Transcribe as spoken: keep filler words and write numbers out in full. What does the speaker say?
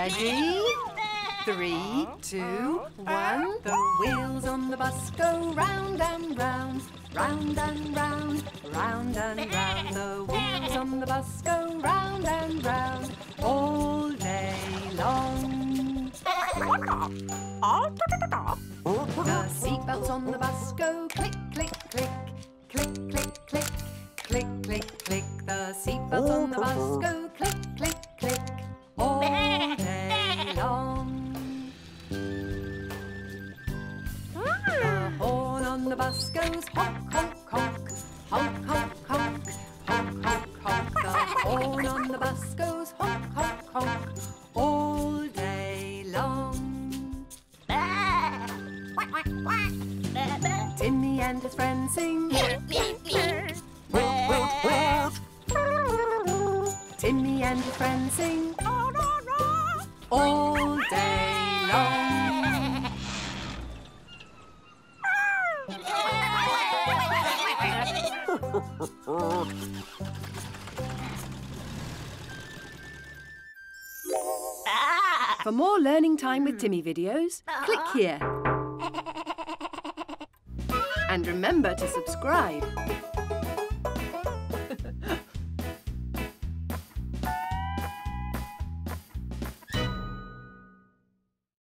Ready? Three, two, one. The wheels on the bus go round and round, round and round, round and round. The wheels on the bus go round and round all day long. The seatbelts on the bus go click, click, click, click, click, click, click, click, click. The seatbelts on the bus go click, click, click all day long. The horn on the bus goes honk, honk, honk, honk, honk, honk, honk, honk, honk. The horn on the bus goes honk, honk, honk all day long. Timmy and his friends sing. Timmy and his friends sing all day long. For more Learning Time with Timmy videos, click here. And remember to subscribe.